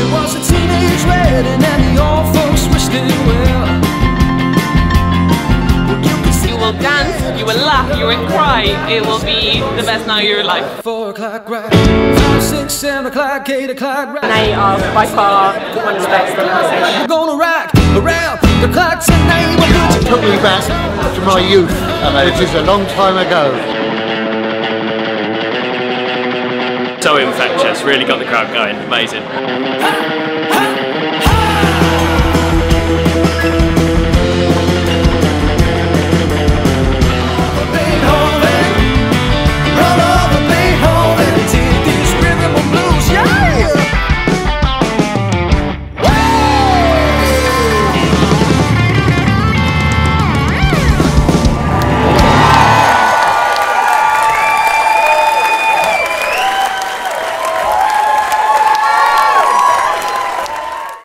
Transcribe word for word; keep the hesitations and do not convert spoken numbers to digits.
It was a teenage wedding and the old folks wished it well. You will dance, you will laugh, you will cry. It will be the best night of your life. Four o'clock right, five, six, seven o'clock, eight o'clock right. They are by far one of the best in the station. We're gonna rock around the clock tonight. It took me back to my youth, which is a long time ago. So infectious, really got the crowd going, amazing.